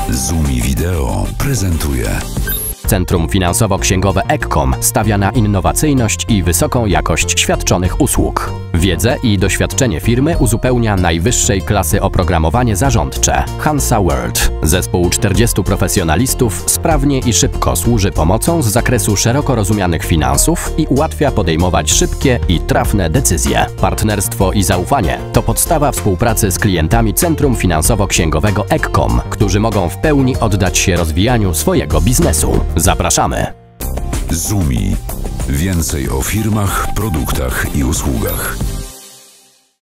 Zoomi Wideo prezentuje. Centrum Finansowo-Księgowe Ekkom stawia na innowacyjność i wysoką jakość świadczonych usług. Wiedzę i doświadczenie firmy uzupełnia najwyższej klasy oprogramowanie zarządcze Hansa World. Zespół 40 profesjonalistów sprawnie i szybko służy pomocą z zakresu szeroko rozumianych finansów i ułatwia podejmować szybkie i trafne decyzje. Partnerstwo i zaufanie to podstawa współpracy z klientami Centrum Finansowo-Księgowego Ekkom, którzy mogą w pełni oddać się rozwijaniu swojego biznesu. Zapraszamy! Zoomi. Więcej o firmach, produktach i usługach.